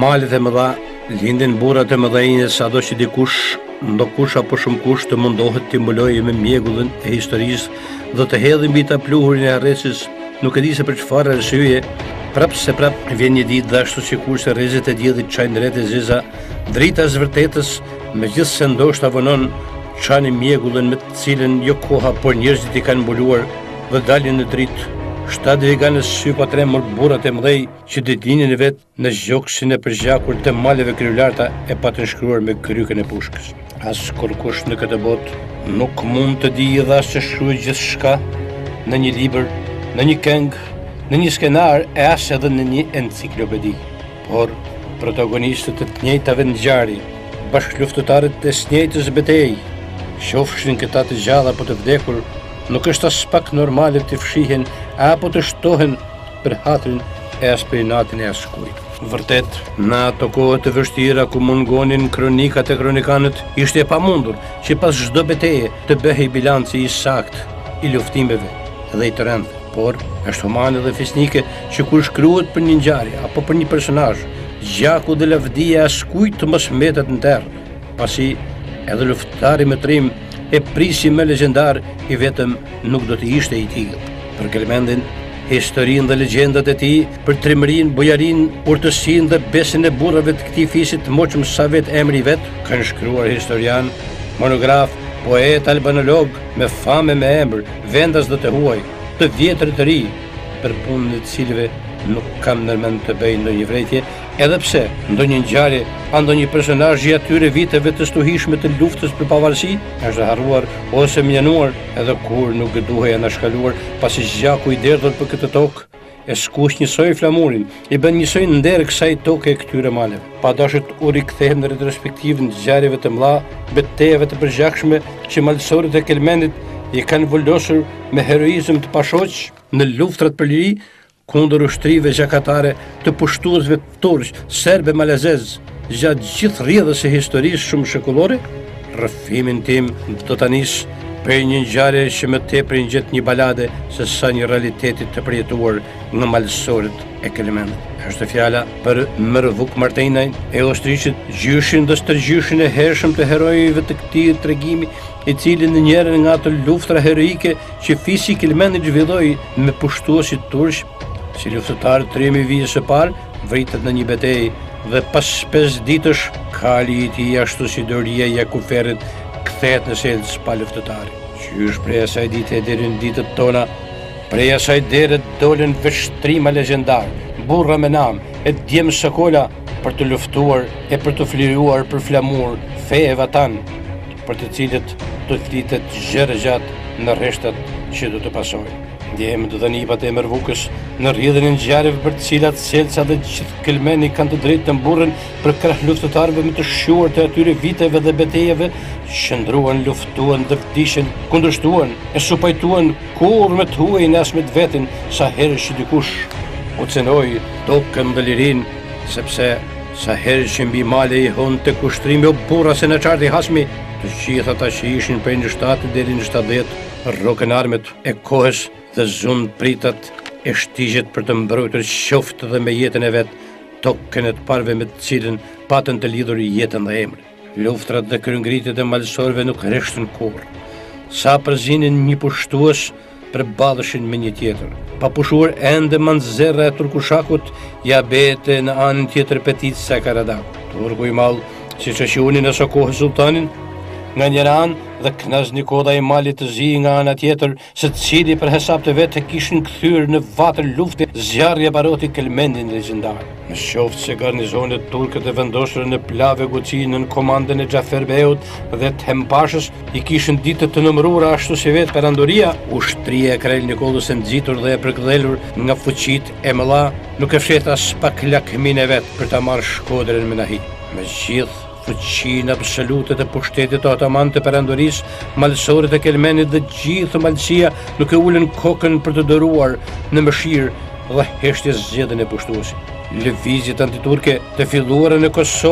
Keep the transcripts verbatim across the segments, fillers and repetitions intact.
malet e mëdha lindin burrat e mëdhenj, sado që dikush, ndokush apo shumë kush të mundohet të mbulojë me mjegullin e historisë dhe të hedhë mbi ta pluhurin e arresis, nuk e di se për çfarë arsye, prap se prap vjen një ditë dhe ashtu sikurse rrezet e diellit çajnë rreth e zeza, drita e vërtetës, megjithse ndoshta vonon, çani mjegullin me të cilën jo koha, por njerëzit i kanë mbuluar dhe dalin në dritë. Shtatë veganës sy pa tremur burrat e mëdhej që ditinin e vet në gjoksin e përgjakur të maleve kryelarta e patën shkruar me krykën e pushkës. As kurkush në këtë botë nuk mund të dijë dha se shkruaj gjithçka në një libër, në një këngë, në një skenar e as edhe në një enciklopedi. Por protagonistët e të njëjtave ngjarje, bashkëluftëtarët e së njëjtës betejë, qofshin këta të gjallë apo të vdekur, nuk është as pak normale të fshihen apo të shtohen për hatrin e aspirinatin e askujt. Vërtet, në ato kohë të vështira ku mungonin kronikat e kronikanët, ishte e pamundur që pas çdo betejë të bëhej bilanci i saktë i luftimeve dhe i të rëndë. Por, është humane dhe fisnike që kur shkruhet për një ngjarje apo për një personazh, gjaku dhe lavdia e askujt të mos mbetet në terrë, pasi edhe luftari me trim e prisi me legjendar i vetëm nuk do të ishte i tillë. Për Kelmendin, historinë dhe legjendat e tij, për trimërinë, bujarinë, urtësinë dhe besin e burrave të këtij fisit të moçëm sa vet emri i vet, kanë shkruar historian, monograf, poet, albanolog, me famë me emër, vendas dhe të huaj, të vjetër të ri, për punën e të cilëve nuk kam nërmend të bëj ndonjë vrejtje, edhe pse ndonjë ngjarje a ndonjë personazh i atyre viteve të stuhishme të luftës për pavarësi është harruar ose mjanuar, edhe kur nuk duhej anashkaluar, pasi gjaku i derdhur për këtë tokë e skuq njësoj flamurin, i bën njësoj nder kësaj toke e këtyre maleve. Pa dashur u rikthehen në retrospektivë në ngjarjeve të mëdha, betejave të përgjakshme që malësorët e Kelmendit i kanë vullosur me heroizëm të pashoq në luftrat për liri, kundër ushtrive gjakatare të pushtuesve turq, serbe, malazez, gjatë gjithë rrjedhës së historisë shumë shekullore, rrëfimin tim do ta nis për një ngjarje që më tepër i ngjet një balade se sa një realiteti të përjetuar në malësorët e Kelmendit. Është fjala për Mërvuk Martinajn e Ostriqit, gjyshin dhe stërgjyshin e hershëm të herojëve të këtij tregimi, i cili në njërin nga ato luftra heroike që fisi i Kelmendit zhvilloi me pushtuesit turq, si luftëtar trimi vijës së parë, vritet në një betejë dhe pas pesë ditësh, kali i tij ashtu si doria e Jakuferit kthehet në selës pa luftëtari. Qysh prej asaj dite deri në ditët tona, prej asaj dere dolën vështrima legjendar, burra me nam, e djemë sokola për të luftuar e për të fliruar për flamur, fe e vatan, për të cilët do të flitet gjërë gjatë në rreshtat që do të pasojnë. Ndjehem të dhënipat e Mërvukës në rrjedhjen e ngjarjeve për të cilat Selca dhe gjithë Kelmendi kanë të drejtë të mburren për krah luftëtarëve më të shquar të atyre viteve dhe betejave, qëndruan, luftuan dhe vdishin, kundërshtuan, e supajtuan kur me të huajin as me të vetin, sa herë që dikush u cenoi tokën dhe lirin, sepse sa herë që mbi male i hon të kushtrimi o burra se në qartë i hasmi, të gjithë ata që ishin prej në shtatë deri në shtadhet, rrokën armet e kohës dhe zunë pritat e shtigjet për të mbrojtur qoftë dhe me jetën e vetë, tokën e të parve me të cilën patën të lidhur jetën dhe emrin. Luftrat dhe kryengritjet e malësorëve nuk reshtën kurrë. Sa përzinin një pushtues përballeshin me një tjetër. Pa pushuar ende manzerra e Turkushakut, ja bete në anën tjetër petit sa Karadakut. Turku i mall, siç e quhenin në kohë sultanin, nga njëra anë dhe Knaz Nikoda i malit të zi nga ana tjetër, se cili për hesap të vetë kishin kthyer në vatër lufte zjarri e baroti Kelmendin legjendar. Në qoftë se garnizonet turke të vendosur në Plave Guci në komandën e Xhafer Beut dhe të Hempashës i kishin ditë të numëruara ashtu si vetë perandoria, ushtria e Krel Nikollës e nxitur dhe e përkthjelur nga fuqitë e mëdha nuk e fshet as pak lakmin e vet për ta marrë Shkodrën me nahi. Megjithë fuqinë absolute të pushtetit të Otoman të perandorisë, malësorët e Kelmendit dhe gjithë malësia nuk e ulën kokën për të dëruar në mëshirë dhe heshtje zgjedhjen e pushtuesit. Lëvizjet antiturke të filluara në Kosovë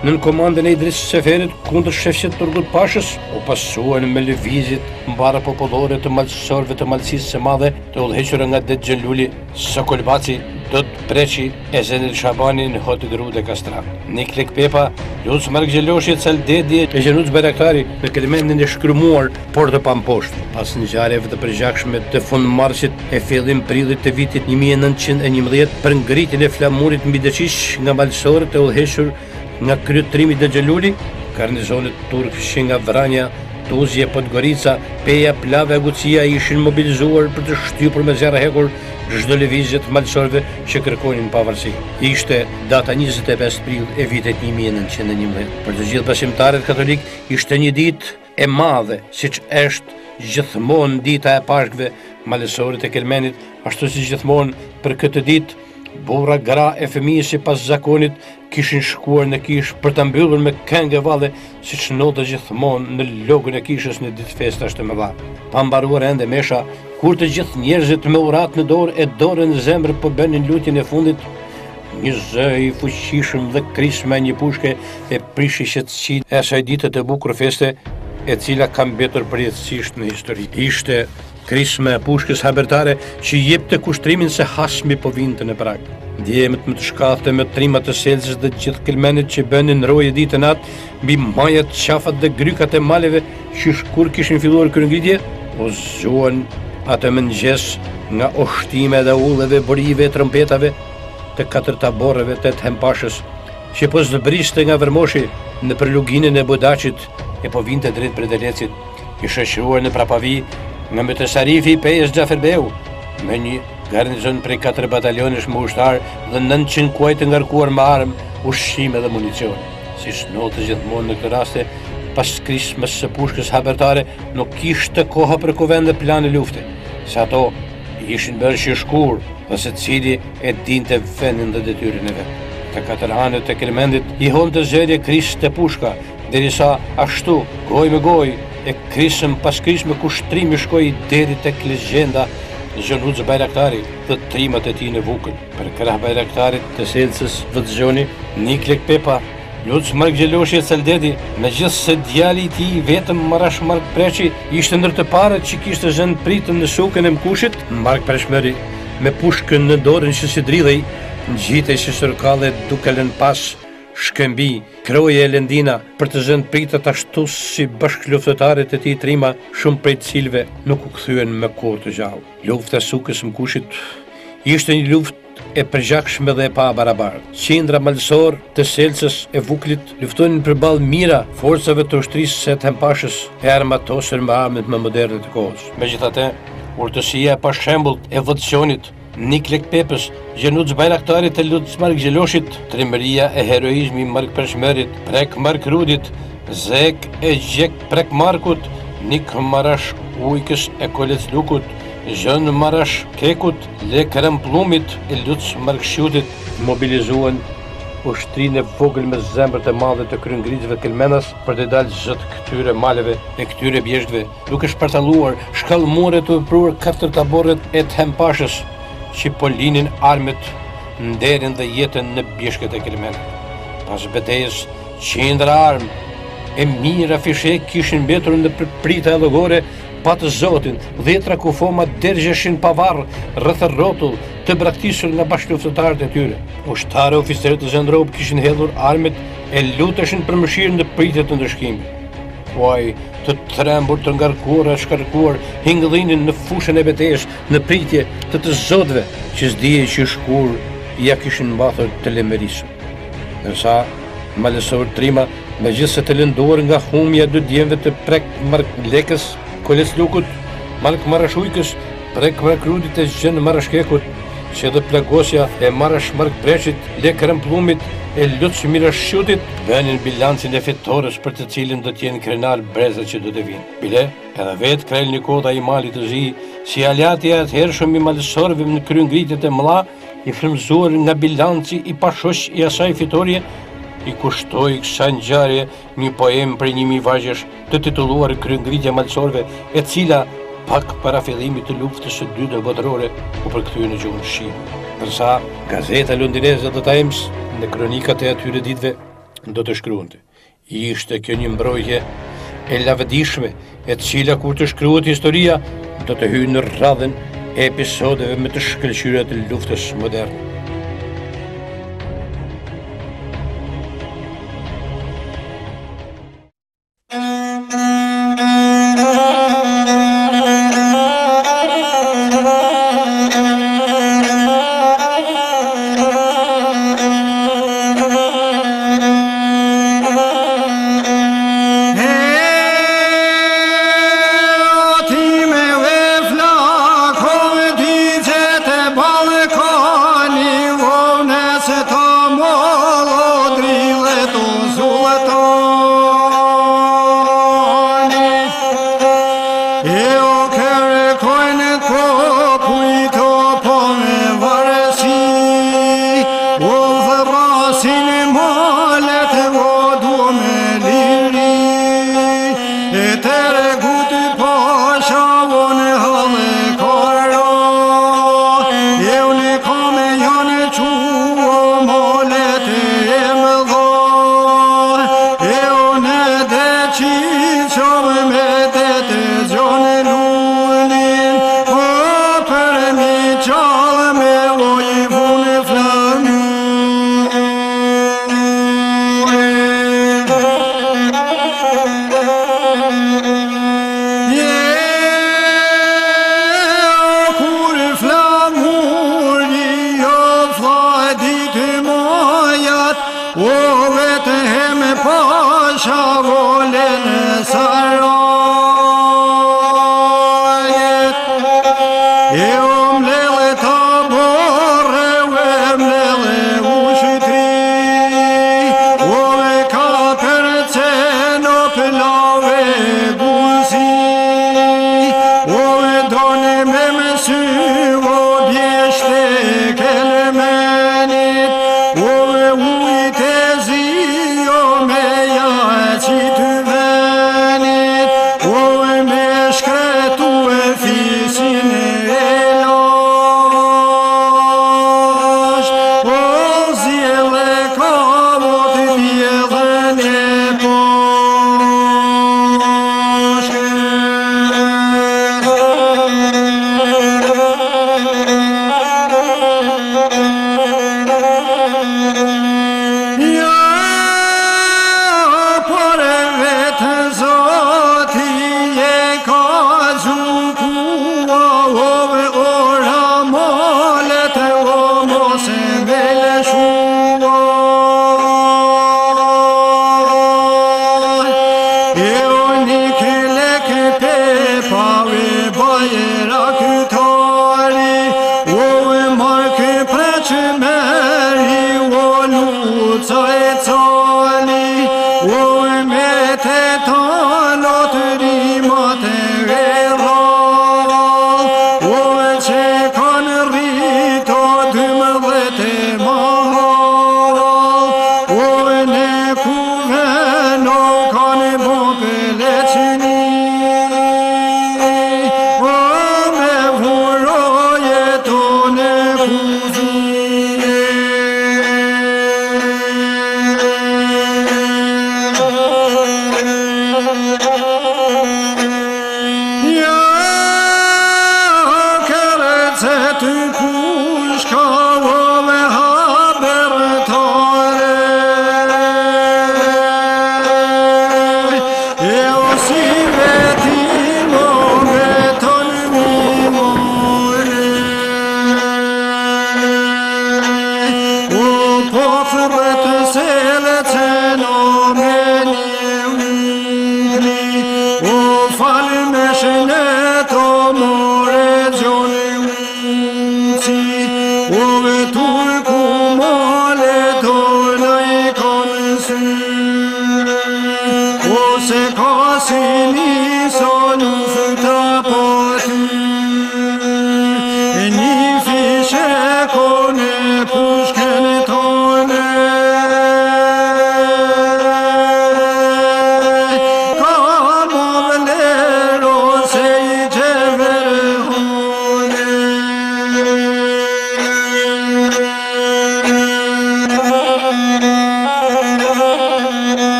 nën komandën e Idris Seferit kundër shefqit Turgut Pashës, u pasuan me lëvizjet mbara popullore të malësorëve të malësisë së madhe të udhëhequra nga Det Xheluli, Sokolbaci, Dot Preçi e Zenel Shabani në Hoti Grude Kastran. Niklek Pepa, Lutz Mark Gjeloshi, Caldedi e Gjenuc Bayraktari në kelementin e shkrumuar, por të pamposhtë. Pas ngjarjeve të përgjithshme të fundmarsit e fillim prillit të vitit një mijë e nëntëqind e njëmbëdhjetë për ngritjen e flamurit mbi Deqiq nga malësorët e udhëhequr nga kryetërimi Det Xheluli, garnizonet turk që nga Vranja, Tuzje, Podgorica, Peja, Plave, Agucia ishin mobilizuar për të shtypur me zjarr hekur çdo lëvizje të malësorëve që kërkonin pavarësi. Ishte data njëzet e pesë prill e vitit një mijë e nëntëqind e njëmbëdhjetë. Për të gjithë besimtarët katolik ishte një ditë e madhe, siç është gjithmonë dita e Pashkëve. Malësorët e Kelmenit, ashtu si gjithmonë për këtë ditë, burra, gra e fëmijë sipas zakonit kishin shkuar në kishë për ta mbyllur me këngë valle, siç ndodhte gjithmonë në logën e kishës në ditë festash të mëdha. Pa mbaruar ende mesha, kur të gjithë njerëzit me urat në dorë e dorën në zemër po bënin lutjen e fundit, një zë i fuqishëm dhe krisma një pushke e prishi qetësinë e asaj dite të bukur feste, e cila ka mbetur përjetësisht në histori. Ishte krisma e pushkës habertare që jepte kushtrimin se Hasmi po vinte në prag. Djemët më të shkathte me trimat të selzës dhe gjithë Kelmenit që bënin roje ditë natë mbi majat, qafat dhe grykat e maleve që kur kishin filluar kryengritje, u zuan atë mëngjes nga oshtime dhe ulleve, borive e trompetave të katër taborëve të të Hempashës, që po zbriste nga Vërmoshi në përluginën e Budaqit e po vinte drejt për Delecit, i shoqëruar në Prapavi nga Mbetësarifi i Pejës Xhaferbeu, me një garnizon prej katër batalionesh më ushtar dhe nëntëqind kuaj të ngarkuar me armë, ushqime dhe municion. Siç ndodhte gjithmonë në këtë raste, pas krismës së pushkës habertare, nuk kishte koha për kuvende plane lufte, se ato ishin bërë shishkur dhe se cili e dinte vendin dhe detyrën e vet. Të katër anët e Kelmendit i honte zëri krisë të pushka, derisa ashtu, goj me goj, e krisëm pas krismë kushtrimi shkoi deri tek legjenda Gjenuc Bayraktari dhe trimat e tij në Vukël. Për krah Bayraktarit të Selcës Vëxhoni, Niklek Pepa, Lutz Mark Gjeloshi e Caldedi, megjithëse djali i tij vetëm Marash Mark Preçi ishte ndër të parët që kishte zënë pritën në shukën e Mkushit, Mark Preshmeri me pushkën në dorën që si dridhej, ngjitej si sërkalle duke lënë pas shkëmbi, kroje e Lendina për të zënë pritët ashtu si bashkëluftëtarët e tij trima, shumë prej të cilëve nuk u kthyen me kohë të gjallë. Lufta e Sukës Mkushit ishte një luftë e përgjakshme dhe e pa barabartë. Qindra malësor të Selcës e Vuklit luftonin përballë mira forcave të ushtrisë së Hempashës e armatosur me armët më moderne të kohës. Megjithatë, urtësia e pashembullt e Vëxhonit, Niklek Pepës, Gjenuc Bayraktarit e Lutz Mark Gjeloshit, trimëria e heroizmi Mark Preshmerit, Prek Mark Rudit, Zek e Gjek Prek Markut, Nik Marash Ujkës e Kolec Lukut, Zhën Marash Kekut, Lek Rëmplumit e Lutz Mark Shutit, mobilizuan ushtrinë e vogël me zemrat e madhe të kryengritjeve Kelmenas për të dalë zot këtyre maleve e këtyre bjeshtëve, duke shpartalluar shkallëmore të vepruar katër taborët e të Hempashës, që po linin armët, nderin dhe jetën në bjeshket e Kelmenit. Pas betejës, qindra armë e mira fishek kishin mbetur në përprita e llogore, pa të zotin, dhjetra kufoma dergjeshin pavarr rreth rrotull të braktisur nga bashkëluftëtarët e tyre. Ushtarë oficerët të Zendrop kishin hedhur armët e luteshin për mëshirë në pritje të ndëshkimit. Uaj, të trembur, të ngarkuar e shkarkuar, hingëllinin në fushën e betejës në pritje të të zotëve që s'dije që shkur ja kishin mbathur të lemerisur. Ndërsa malësor trima, megjithëse të lënduar nga humja dy djemve të Prek Mark Lekës, Kolec Lukut, Mark Marash Ujkës, Prek Mark Rudit e Zhën Marash Kekut, që edhe plagosja e Marash Mark Preçit, Lek Rëmplumit e Lutz Mirash Shutit bënin bilancin e fitores për të cilin do t'jenë krenar brezat që do të vinë. Bile, edhe vetë Krel Nikoda i Malit të Zi, si aljati e atëhershëm i malësorëve në kryengritjet e mëdha, i frymëzuar nga bilanci i pashoq i asaj fitorie, i kushtoi kësaj ngjarje një poem për një mijë vargjesh të titulluar Kryengritja e malësorëve, e cila pak para fillimit të luftës së dytë botërore u përkthye në gjuhën shqipe. Ndërsa gazeta londineze The Times në kronikat e atyre ditëve do të shkruante. Ishte kjo një mbrojtje e lavdishme, e cila kur të shkruhet historia do të hyjë në radhën e episodeve më të shkëlqyera të luftës moderne.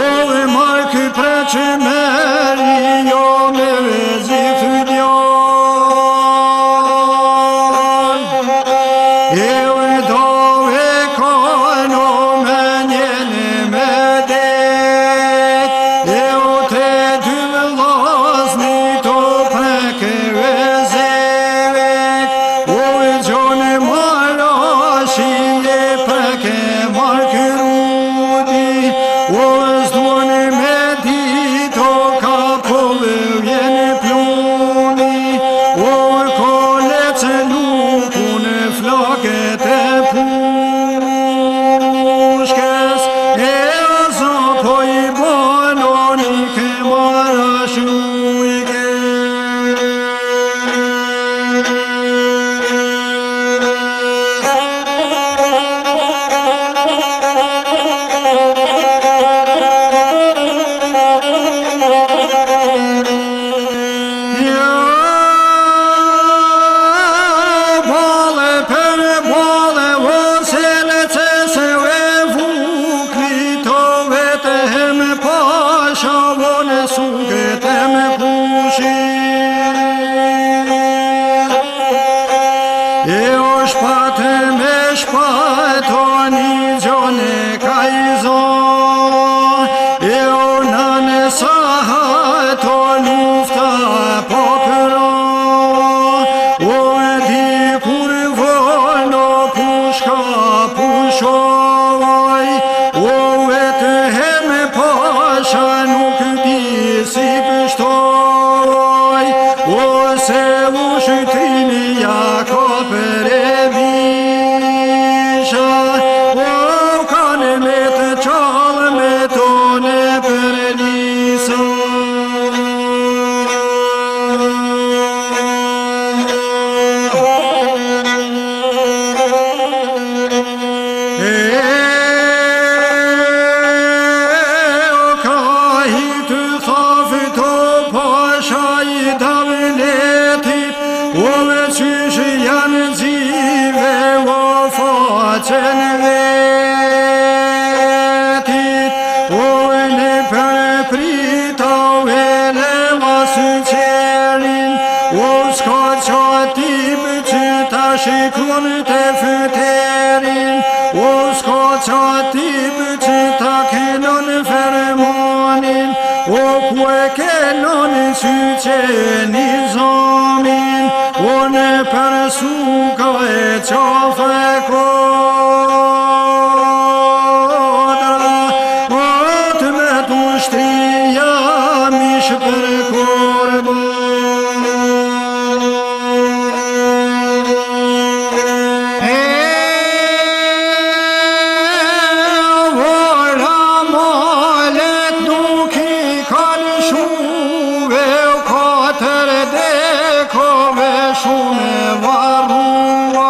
Ove markë preqë meri jo me vezi fëdjan Eu e dove kano me njene me det Eu te dy vlasni to preke vezevet O e gjone marashi e preke markë rudi O e zdone me dito ka pove vjene pluni O e kolece lukune flaket e pushkes E azo po i banoni ke marashujke Eu shpate me shpatoni gjone kajzo Eu nane sahato lufta po përo O e di kur volo pushka pushoj O e të heme pasha nuk di si pështoj O se u shëtrini jako për e visha O kane me të qalë me tone për nisa E o ka hitë thafë të pasha i davletit O me qyshë janë zive o faqen vetit O e në përprita o e leva së qerin O s'ka qatib që ta shikon të fëterin O s'ka qatib që ta kenon fermonin O ku e kenon që qeni zomin O në përsuka e qafe kodra O të me të shtria mish për korbo E vora malet nuk i kanë shuve O katër dekove shume varrua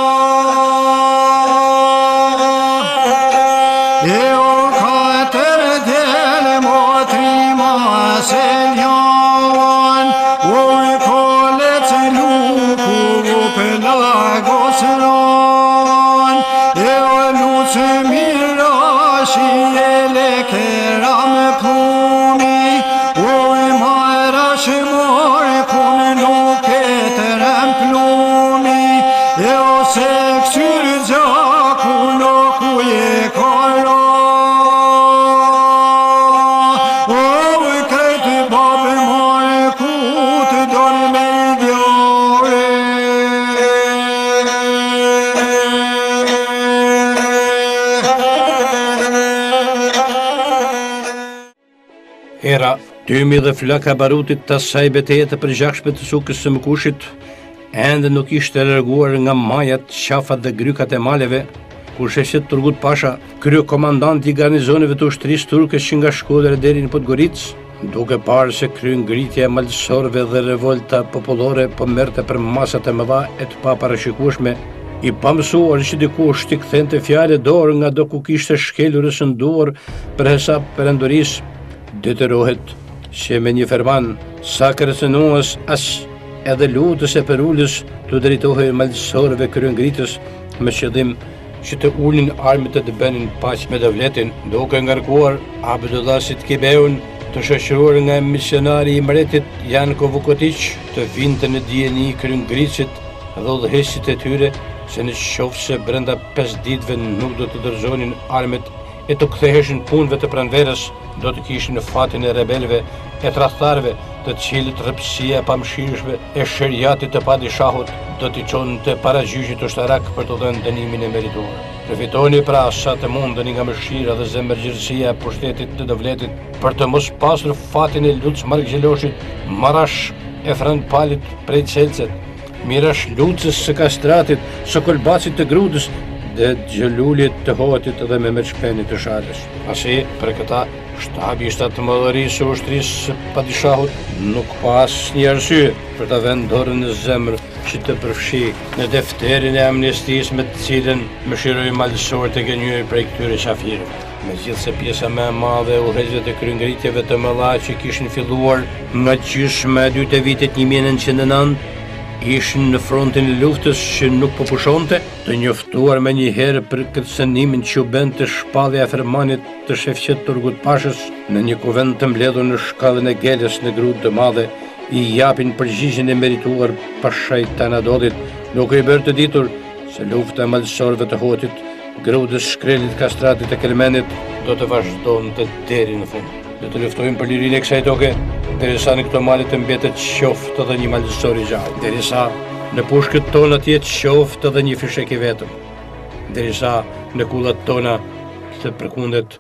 E o katër dele motri ma se ljan O e kolec luku o pelagos ran E o luce mirashi e lekera me pumi O e marash more kun nuk e të remplumi E o se kësyr gjaku nuk u je kara O e krejtë babë mare ku të donë me djare Era tymi dhe flaka barutit të saj betete për gjakshme të sukës së Mkushit ende nuk ishte larguar nga majat, qafat dhe grykat e maleve, kur sheshit Turgut Pasha, krye komandanti i garnizoneve të ushtrisë turke që nga Shkodra deri në Podgoricë, duke parë se krye ngritja e malësorëve dhe revolta popullore po merrte për masat e mëdha e të paparashikueshme, i pamësuar që dikush t'i kthente fjalë dorë nga do ku kishte shkelurës në duar për hesap perendorisë, detyrohet që me një ferman sa kërcënues as edhe lutës e përulës të drejtohej malësorëve kryengritës me qëllim që të ulnin armët e të bënin paqë me devletin, duke ngarkuar Abdullasit Kibeun, të shoqëruar nga misionari i mbretit Jan Kovukotić, të vinte në dijeni kryngritësit dhe udhëheqësit e tyre se në qoftë se brenda pesë ditëve nuk do të dorëzonin armët e të ktheheshin punëve të pranverës, do të kishin në fatin e rebelëve e tradhtarëve, të cilët rrëpsia e pamëshirshme e sheriatit të padishahut do t'i çonte para gjyqit ushtarak për të dhënë dënimin e merituar. Përfitoni pra sa të mundeni nga mëshira dhe zemërgjërsia e pushtetit të devletit për të mos pasur fatin e Luc Margjeloshit, Marash e Fran Palit prej Çelcet, Mirash Lucës së Kastratit, Sokolbacit të Grudës dhe Xhelulit të Hotit dhe Mehmet Shpenit të Shalës. Pasi për këta shtabi i shtatëmbëdhërisë së ushtrisë së padishahut nuk pa asnjë arsye për ta vënë dorën në zemër që të përfshi në defterin e amnistisë me të cilën mëshiroi malësorët e gënjur prej këtyre qafirëve. Megjithse pjesa më e madhe e udhëheqësve të kryengritjeve të mëdha që kishin filluar nga gjysma e dytë e vitit një mijë e nëntëqind e nëntë ishin në frontin e luftës që nuk po pushonte, të njoftuar me një herë për këtë sënimin që u bën të shpallja e fermanit të shefqet Turgut Pashës në një kuvent të mbledhur në shkallën e Gelës në Grudë të Madhe, i japin përgjigjen e merituar Pashait Tanadodit, duke i bërë të ditur se lufta e malësorëve të Hotit, Grudës, Shkrelit, Kastratit e Kelmenit do të vazhdonte deri në fund. Do të luftojmë për lirinë e kësaj toke, derisa në këto male të mbetet qoftë edhe një malësor i gjallë, derisa në pushkët tona të jetë qoftë edhe një fishek i vetëm, derisa në kullat tona të përkundet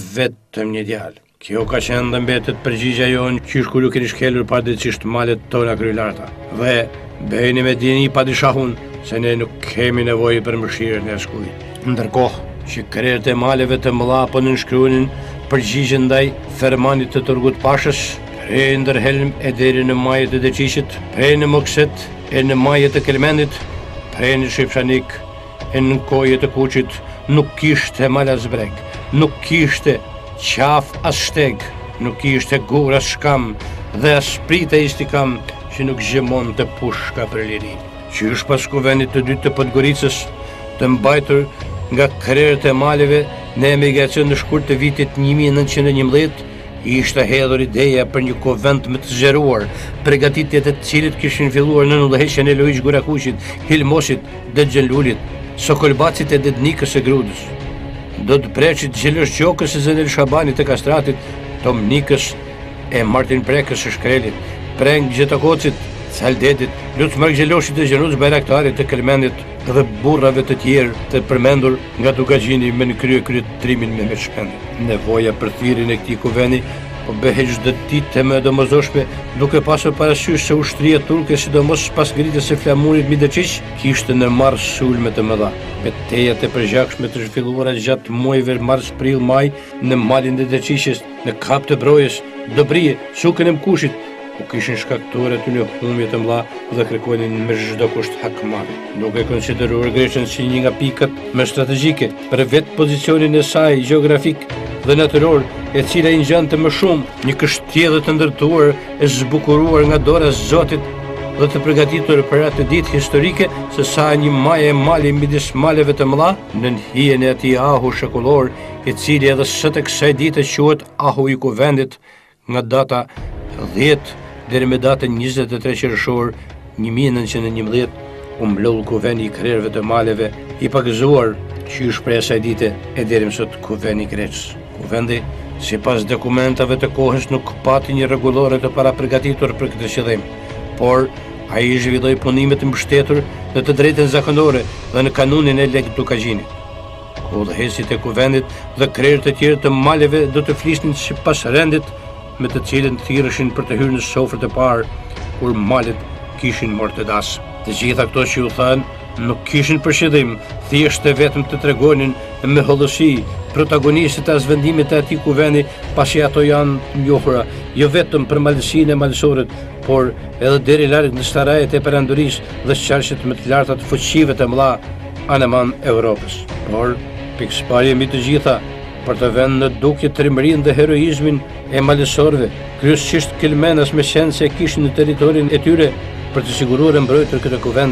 vetëm një djalë. Kjo ka qenë dhe mbetet përgjigja jonë qysh kur ju keni shkelur padrejtisht malet tona kryelarta. Dhe bëheni me dini padishahun se ne nuk kemi nevojë për mëshirën e askujt. Ndërkohë që krerët e maleve të mëdha po nënshkruanin përgjigjen ndaj fermanit të Turgut Pashës, prej ndërhelm e deri në majet e Deqishit, prej në Mokset e në majet e Kelmenit, prej në Shqipshanik e në kojet e Kuqit, nuk kishte mal as breg, nuk kishte qaf as shteg, nuk kishte gur as shkam dhe as prit e istikam që nuk gjemon të pushka për liri. Qysh pas kuvenit të dytë të Podgoricës, të mbajtur nga krerët e maleve në emigracion në shkurt të vitit një mijë e nëntëqind e njëmbëdhjetë, ishte hedhur ideja për një konvent më të zgjeruar, përgatitjet e të cilit kishin filluar në udhëheqjen e Lojz Gurakuqit, Hilmosit dhe Xhelulit, Sokolbacit e Dednikës së Grudës. Do të preqit Xhelosh Gjokës e Zenel Shabanit të Kastratit, Tom Nikës e Martin Prekës së Shkrelit, Preng Gjetakocit, Saldetit, Luc Margjeloshit e Gjenuc Bajraktarit të Kelmenit dhe burrave të tjerë të përmendur nga Tukagjini me në krye kryetrimin me Mehmet Shpenit. Nevoja për thirrjen e këtij kuveni po bëhej çdo ditë më domosdoshme, duke pasur parasysh se ushtria turke, sidomos pas ngritjes së flamurit mbi Deqiq, kishte në marrë sulme të mëdha. Betejat e përgjakshme të zhvilluara gjatë muajve mars, prill, maj në malin e Deqiqit, në kap të Brojës, Dobrije, Sukën e Mkushit, u kishin shkaktuar aty në humbje të mëdha dhe kërkonin me çdo kusht hakmarrje, duke konsideruar Greqën si një nga pikat më strategjike për vetë pozicionin e saj gjeografik dhe natyror, e cila i ngjante më shumë një kështjellë të ndërtuar e zbukuruar nga dora e Zotit dhe të përgatitur për atë ditë historike se sa një maje e mali midis maleve të mëdha në hijen e atij ahu shekullor, i cili edhe sot e kësaj dite quhet ahu i kuvendit, nga data dhjetë deri me datën njëzet e tre qershor një mijë e nëntëqind e njëmbëdhjetë u mblodh kuveni i krerëve të maleve, i pagëzuar qysh prej asaj dite e deri më sot kuveni i Greqës. Kuvendi, sipas dokumentave të kohës, nuk pati një rregullore të parapërgatitur për këtë qëllim, por ai zhvilloi punime të mbështetur në të drejtën zakonore dhe në kanunin e Leg Tukagjinit. Udhëheqësit e kuvendit dhe krerët e tjerë të maleve do të flisnin sipas rendit me të cilën thirrëshin për të hyrë në sofrët e parë kur malet kishin marrë të das. Të gjitha këto që u thanë nuk kishin për qëllim thjesht e vetëm të tregonin me hollësi protagonistët e asvendimit të atij kuveni, pasi ato janë të njohura jo vetëm për malësinë e malësorët, por edhe deri larg në starajet e perandorisë dhe sqarqet më të larta të fuqive të mëdha anaman Evropës. Por pikësparje mbi të gjitha, për të vënë në dukje trimërinë dhe heroizmin e malësorëve, kryesisht Kelmenas, me qenë se kishin në territorin e tyre për të siguruar e mbrojtur këtë kuvent,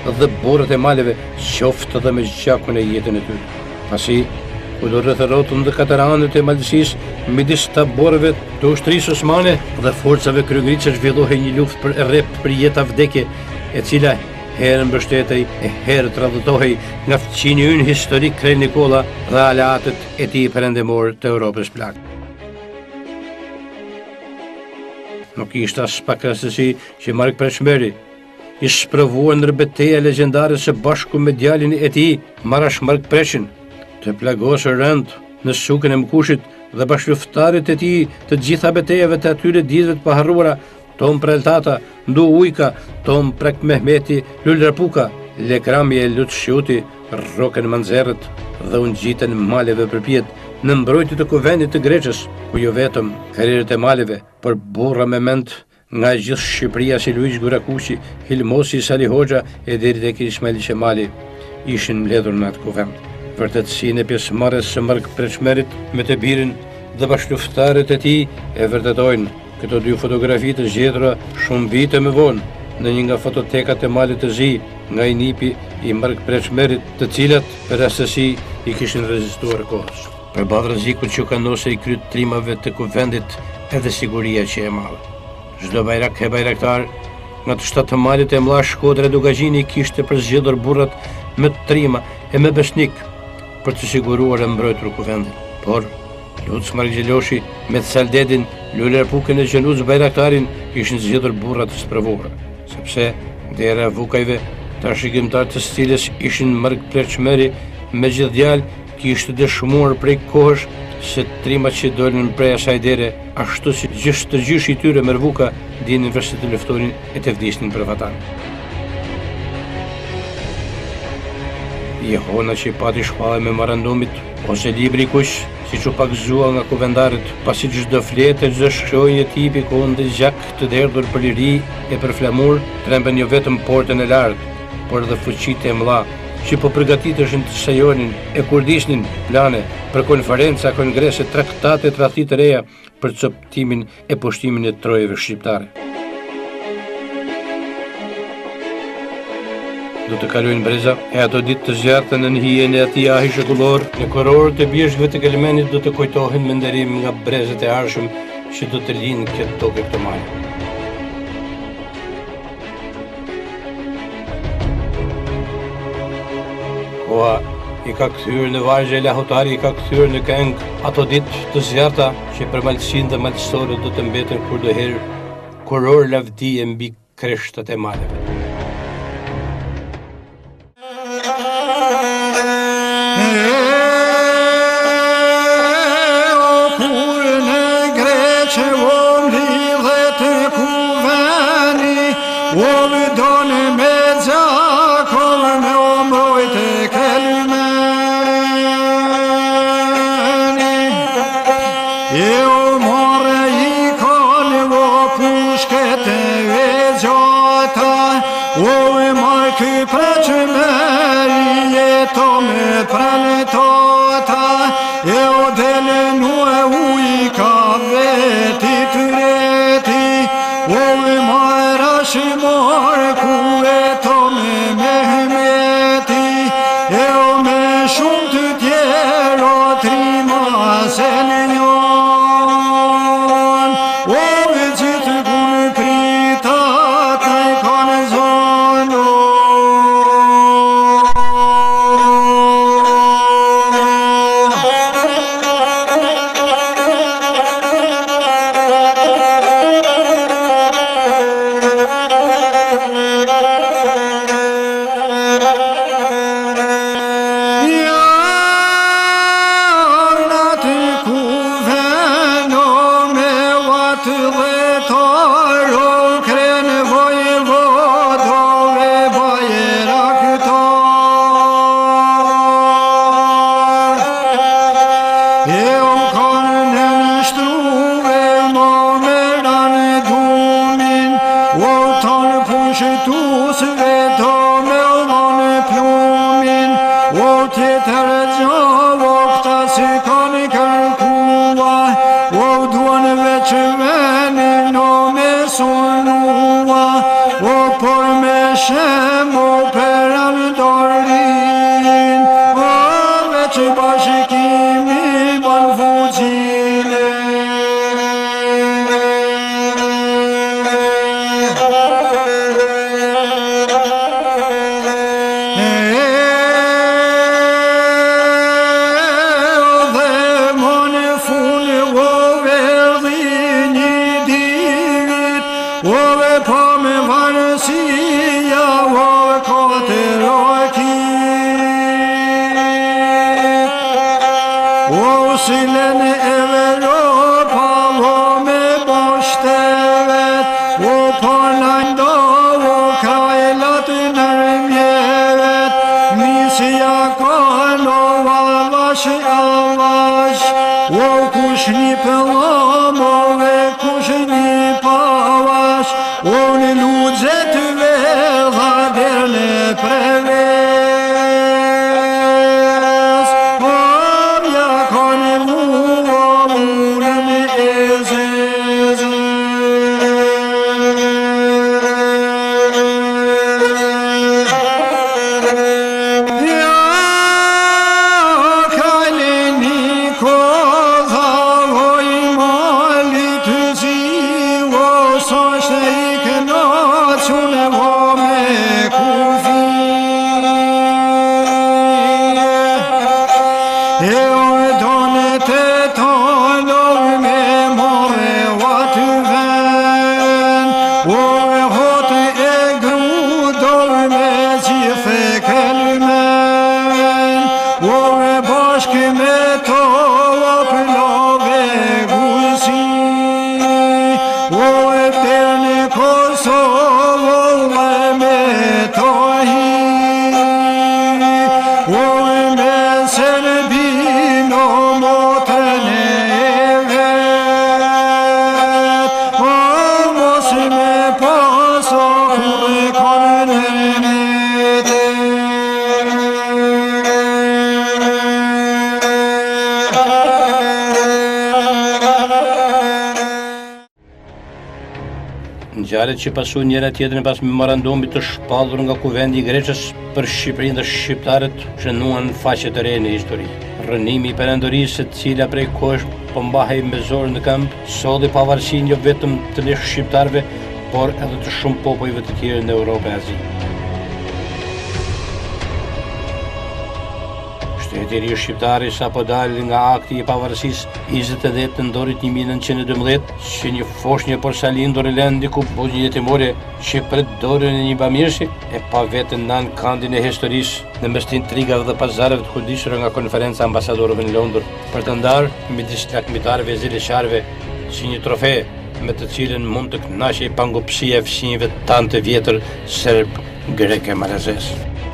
dhe borët e maleve, qoftë edhe me gjakun e jetën e tyre. Pasi, ku do rrethërotën dhe kataranët e malësisë midis taborëve të ushtrisë osmane dhe forcave kryegërice zhvillohej një luftë për rrep për jetë vdekje, e cila herën mbështetej e herë tradhtohej nga fëmijë ynë historik Krejt Nikolla dhe aleatët e tij perëndimor të Europës plak. Nuk ishte as pak rastësi që Mark Preshmeri, i sprovuar ndër betejë legjendare së bashku me djalin e tij, Marash Mark Preshin, të plagosur rënd në sukën e Mkushit dhe bashkëluftarit e tij të gjitha betejave të atyre ditëve të paharruara, Tom Preltata, Ndu Ujka, Tom Prek Mehmeti, Lulrapuka, Lekramje Lutshjuti, Roken Manzerët dhe unë gjitën maleve përpjet në mbrojtje të kuvendit të Greqës, ku jo vetëm herërët e maleve, por burra me mend nga gjithë Shqipëria si Luiz Gurakushi, Hilmosi Sali Hoxha e deri tek Ismail Qemali ishin mbledhur në atë kuvend. Vërtetësinë e pjesëmarrjes së Mark Preshmerit me të birin dhe bashkëluftarët e tij e vërtetojnë këto dy fotografi të zgjedhura shumë vite më vonë në një nga fototekat e Malit të Zi, nga i nipi i Mark Preshmerit, të cilat për rastësi i kishin rezistuar kohës. Përballë rrezikut që kanosej i kryt trimave të kuvendit edhe siguria që e madhe. Çdo bajrak e bajraktar nga të shtatë të Malit e mlla Shkodra Dugazhini kishte përzgjedhur burrat me trima e me besnik për të siguruar e mbrojtur kuvendin. Por Luc Margjeloshi me Saldedin, Lulrapukën e Gjenuc Bajraktarin ishin zgjedhur burra të sprovuara, sepse dera Vukajve, trashëgimtar të cilës ishin Mark Preshmeri me gjithë djalë, kishte dëshmuar prej kohësh se trimat që dolën prej asaj dere, ashtu si gjithë të gjyshi i tyre Mervuka, dinin vërse të luftonin e të vdisnin për vatan. Jehona që i pati shpallë me marandumit, ose libri kush, si që pak zua nga kuvendarët, pasi çdo fletë e çdo shkronjë e tipi konde gjak të derdhur për liri e për flamur, tremben jo vetëm portën e lartë, por edhe fuqitë e mëdha, që po përgatiteshin të sajonin e kurdisnin plane për konferenca, kongrese, traktate, tradhti të reja për coptimin e pushtimin e trojeve shqiptare. Do të kalojnë breza e ato ditë të zjarrta në hijen e atij ahi shekullor, në kororët e bjeshkëve të Gelmenit do të kujtohen me nderim nga brezët e arshëm që do të linë këtë tokë këtë malë. Koha i ka kthyer në vargje, lahutari i ka kthyer në këngë ato ditë të zjarrta që për malësinë dhe malësorët do të mbeten kur do herë kuror lavdi e mbi kreshtat e maleve. Sonua, o por me shem o perandorin, o veç bashkimi ban fuqile. Silen Evropa o me boştevet o parlando o kailat nermyevet misya kalo avaş avaş o kuşni pelamo ve kuşni pavaş o ne ludzet ve vaderne preve. Ngjarjet që pasu njëra tjetrën pas memorandumit të shpallur nga Kuvendi i Greqës për Shqipërinë dhe shqiptarët shënuan faqe të re në histori. Rënimi i perandorisë, e cila prej kohësh po mbahej me zor në këmbë, solli pavarësinë jo vetëm të ne shqiptarëve, por edhe të shumë popujve të tjerë në Europë e Azi. Shteti i ri shqiptari sapo dali nga akti i pavarësisë njëzet e dhjetë nëntorit një mijë e nëntëqind e dymbëdhjetë, që një foshnjë porsalin dorëlendi ku buzë një jetimore që pret dorën e një bamirësi e pa vetën nan kandin e historisë në mes të intrigave dhe pazareve të kudisura nga konferenca ambasadorëve në Londër, për të ndarë midis lakmitarëve e ziliqarëve si një trofe me të cilën mund të kënaqej pangopsia e fëmijëve tanë të vjetër serb, grek e malazes.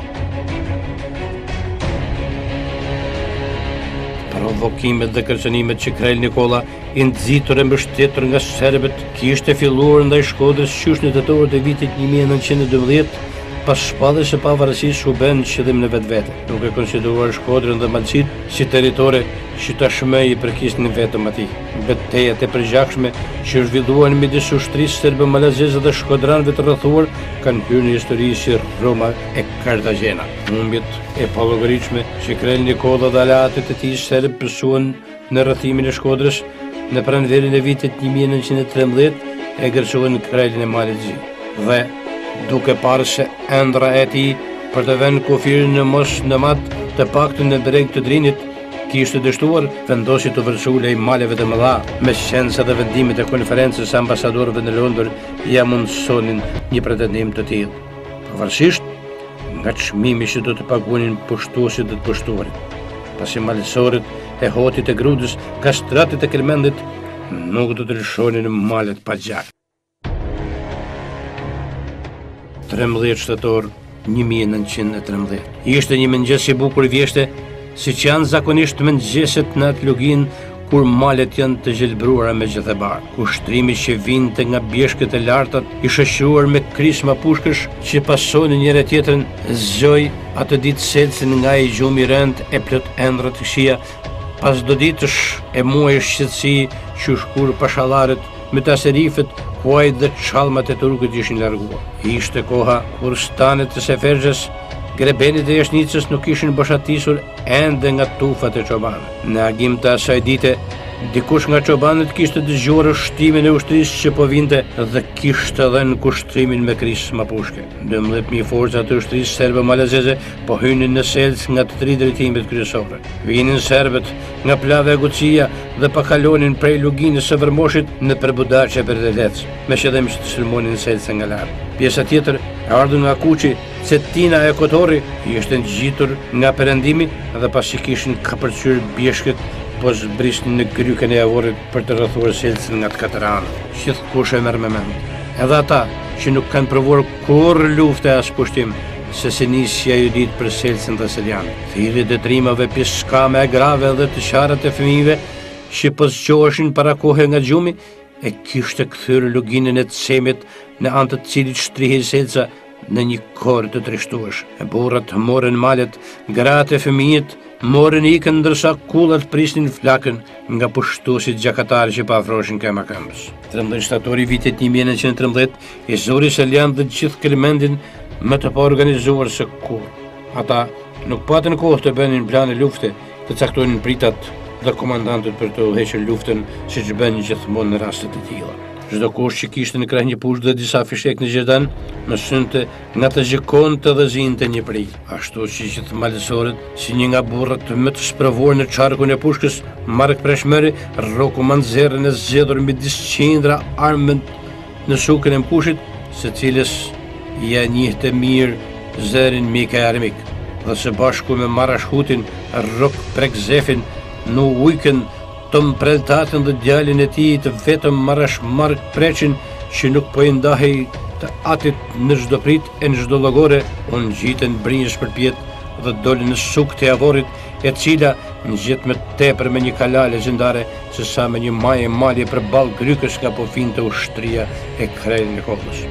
Provokimet dhe kërcënimet që Krejl Nikola, i nxitur e mbështetur nga serbët, kishte filluar ndaj Shkodrës qysh në tetor të vitit një mijë e nëntëqind e dymbëdhjetë, pas shpalljes së pavarësisë u bën qëllim në vetvete, duke konsideruar Shkodrën dhe Malësinë si territore që tashmë i përkisnin vetëm atij. Betejat e përgjakshme që zhvilluan midis ushtrisë serbe-malazeze dhe shkodranëve të rrethuar kanë hyrë në histori si Roma e Kartagena. Humbjet e pallogaritshme që Krejl Nikola dhe aleatët e tij serb pësuan në rrethimin e Shkodrës në pranverin e vitit një mijë e nëntëqind e trembëdhjetë e gërçuan Krejlin e Malit Zi. Dhe duke parë se ëndra e tij për të vënë kufirin në mos në mat të paktën në breg të Drinit, kishte dështuar vendosi të vërsulej maleve të mëdha, me shkenca dhe vendimet e konferencës ambasadorëve në Londër ja mundësonin një pretendim të tillë. Pavarësisht nga çmimi që do të paguanin pushtuesit dhe të pushtuarit, pasi malësorët e hotit e grudës, kastratit e Kelmendit nuk do të lëshonin malet pa gjak. trembëdhjetë shtator një mijë e nëntëqind e trembëdhjetë. Ishte një mëngjes i bukur vjeshte, siç janë zakonisht mëngjeset në atë lugin kur malet janë të gjelbruara me gjethëbar, ku shtrimi që vinte nga bjeshkët e lartat i shoqëruar me krisma pushkësh që pasonin njëra tjetrën, zgjoi atë ditë selsin nga i gjumi rënd e plot ëndra të këqija, pas do ditësh e muaj shqetësi që shkur pashallarët me taserifet kuaj dhe çalmat e turkët ishin larguar. Ishte koha kur stanet e Sefergjës, grebenit e Jashnicës nuk ishin boshatisur ende nga tufat e çobanëve. Në agim të asaj dite, dikush nga çobanët kishte dëgjuar ushtrimin e ushtrisë që po vinte dhe kishte dhënë kushtrimin me krisë mapushke. dymbëdhjetë mijë forca të ushtrisë serbo-malazeze po hynin në Selc nga të tri drejtimet kryesore. Vinin serbët nga Plava e Gucia dhe pa kalonin prej luginës së Vërmoshit në Përbudaqe për Delec, me qëllim që të sulmonin Selcën nga larg. Pjesa tjetër e ardhur nga Kuqi, Cetina e Kotori, ishte ngjitur nga perëndimi dhe pasi kishin kapërcyer bjeshkët, po zbrisnin në grykën e Javorit për të rrethuar Selcën nga të katër anët. Gjithkush e merr me mend. Edhe ata që nuk kanë provuar kurrë lufte as pushtim, se si nisja ju ditë për Selcën dhe Seljanët. Thirrjet e trimave, pjeskame e grave dhe të qarët e fëmijëve që po zgjoheshin para kohe nga gjumi, e kishte kthyer luginën e Cemit në anë të cilit shtrihej Selca në një korë të trishtuesh. E burrat morën malet, gratë e fëmijët morën ikën, ndërsa kullat prisnin flakën nga pushtuesit gjakatarë që pa afroheshin këmbë këmbës. tridhjetë shtatori vitit një mijë e nëntëqind e tridhjetë i zori Seljan dhe gjithë Kelmendin më të pa organizuar se kur. Ata nuk patën kohë të bënin plane lufte, të caktonin pritat dhe komandantët për të udhëhequr luftën, siç bën gjithmonë në raste të tilla. Çdo kush që kishte në krah një pushtë dhe disa fishek në Gjerdan, mësonte nga të gjikonte dhe zinte një prej. Ashtu që gjithë malësorët, si një nga burrat më të sprovuar në çarkun e pushkës, Mark Preshmeri, Rroku Manzerën e zgjedhur midis qindra armën në shukën e Mkushit, së cilës ja njihte mirë zërin Mika Armik, dhe së bashku me Marash Hutin, Rrok Prekzefin, në ujkën Tom Preltatën dhe djalin e tij të vetëm Marash Mark Preqin, që nuk po i ndahej të atit në çdo prit e në çdo llogore, u ngjiten brinjësh përpjet dhe dolën në shuk të Javorit, e cila ngjet më tepër me një kala legjendare se sa me një maje malje përballë grykës nga po finte ushtria e Krejt Nikollës.